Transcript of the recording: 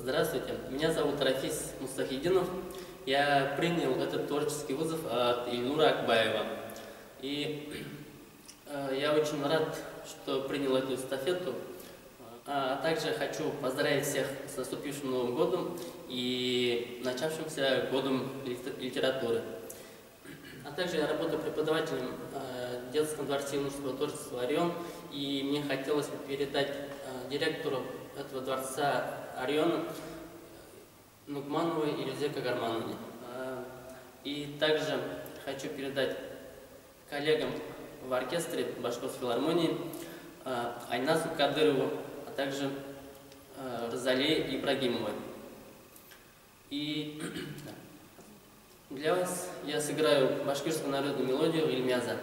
Здравствуйте, меня зовут Рафис Мустафидинов. Я принял этот творческий вызов от Ильнура Акбаева. И я очень рад, что принял эту эстафету. А также хочу поздравить всех с наступившим Новым годом и начавшимся годом литературы. А также я работаю преподавателем в детском дворце юношеского творчества «Орион», и мне хотелось бы передать директору этого дворца «Ориона» Нугмановой Илюзе Кагармановне. И также хочу передать коллегам в оркестре Башкирской филармонии Айнасу Кадырову, а также Розалии Ибрагимовой. И для вас я сыграю башкирскую народную мелодию «Ильмяза».